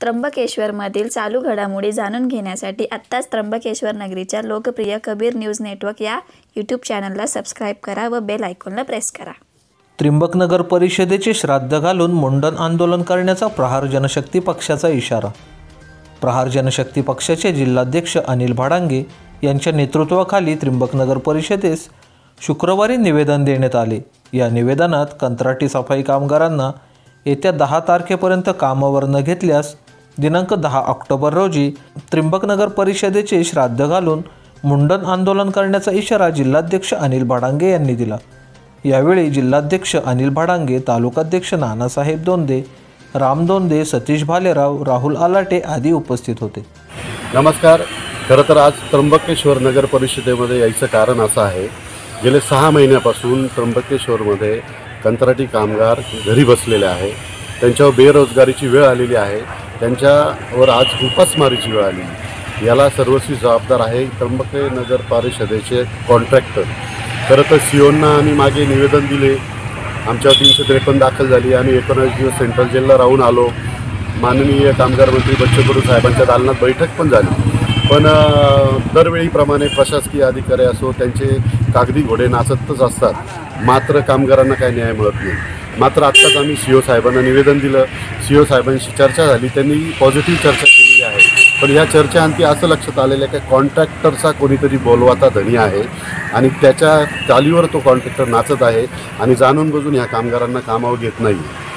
त्र्यंबकेश्वरमधील चालू घडामोडी जाणून घेण्यासाठी आत्ताच त्र्यंबकेश्वर नगरीच्या लोकप्रिय कबीर न्यूज नेटवर्क या यूट्यूब चॅनलला सबस्क्राईब करा व बेल आयकॉनला प्रेस करा। त्र्यंबक नगर परिषदेचे श्राद्ध घालून मुंडन आंदोलन करण्याचा प्रहार जनशक्ती पक्षाचा इशारा। प्रहार जनशक्ती पक्षाचे जिल्हाध्यक्ष अनिल भाडांगे यांच्या नेतृत्वाखाली त्र्यंबक नगर परिषदेस शुक्रवारी निवेदन देण्यात आले। या निवेदनात कंत्राटी सफाई कामगारांना येत्या 10 तारखेपर्यंत कामावर न घेतल्यास दिनांक 10 ऑक्टोबर रोजी त्र्यंबक नगर परिषदेचे श्राद्ध घालून मुंडन आंदोलन करण्याचा इशारा जिल्हाध्यक्ष अनिल भाडांगे यांनी दिला। यावेळी जिल्हाध्यक्ष अनिल भाडांगे, तालुकाध्यक्ष नानासाहेब दोंदे, राम दोंदे, सतीश भालेराव, राहुल आलाटे आदी उपस्थित होते। नमस्कार। खरं तर आज त्र्यंबकेश्वर नगर परिषदेमध्ये यायचं कारण असं आहे, गेले 6 महिन्यापासून त्र्यंबकेश्वरमध्ये कंत्राटी कामगार घरी बसलेले आहे। त्यांच्यावर बेरोजगारीची वेळ आलेली आहे, त्यांच्यावर आज उपासमारीची वेळ आली। याला सर्वस्वी जबाबदार आहे त्र्यंबक नगर परिषदेचे कॉन्ट्रॅक्टर। खरं तर सीओंना आम्ही मागे निवेदन दिले, आमच्यावर 353 दाखल झाली। आम्ही 19 दिवस सेंट्रल जेलला राहून आलो। माननीय कामगार मंत्री बच्चू साहेबांच्या दालनात बैठक पण झाली, पण दरवेळीप्रमाणे प्रशासकीय अधिकारी असो त्यांचे कागदी घोडे नाचतच असतात, मात्र कामगारांना काही न्याय मिळत नाही। मात्र आत्ताच आम्ही सीओ साहेबांना निवेदन दिलं, सीओ साहेबांशी चर्चा झाली, त्यांनी पॉझिटिव्ह चर्चा केलेली आहे। पण या चर्चेअंती असं लक्षात आलेलं आहे की कॉन्ट्रॅक्टरचा कोणीतरी बोलवाता धनी आहे आणि त्याच्या चालीवर तो कॉन्ट्रॅक्टर नाचत आहे आणि जाणून बुजून ह्या कामगारांना कामावर घेत नाही।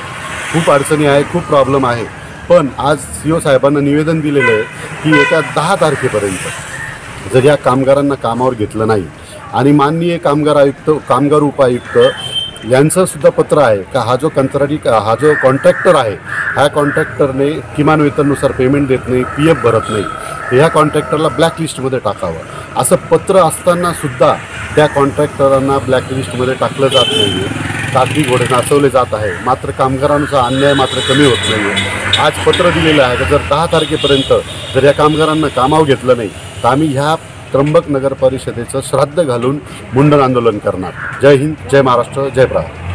खूप अडचणी आहे, खूप प्रॉब्लेम आहे। पण आज सीओ साहेबांना निवेदन दिलेलं आहे की येत्या 10 तारखेपर्यंत जर या कामगारांना कामावर घेतलं नाही आणि माननीय कामगार आयुक्त, कामगार उपायुक्त यांचं सुद्धा पत्र आहे का हा जो कॉन्ट्रॅक्टर आहे, ह्या कॉन्ट्रॅक्टरने किमान वेतनानुसार पेमेंट देत नाही, PF भरत नाही, ह्या कॉन्ट्रॅक्टरला ब्लॅकलिस्टमध्ये टाकावं असं पत्र असताना सुद्धा त्या कॉन्ट्रॅक्टरांना ब्लॅकलिस्टमध्ये टाकलं जात नाही आहे। कागदी घोडे नाचवले जात आहे, मात्र कामगारांचा अन्याय मात्र कमी होत नाही आहे। आज पत्र दिलेलं आहे की जर 10 तारखेपर्यंत जर या कामगारांना कामावर घेतलं नाही तर आम्ही ह्या त्र्यंबक नगर परिषदेचं श्राद्ध घालून मुंडन आंदोलन करणार। जय हिंद, जय महाराष्ट्र, जय प्रहार।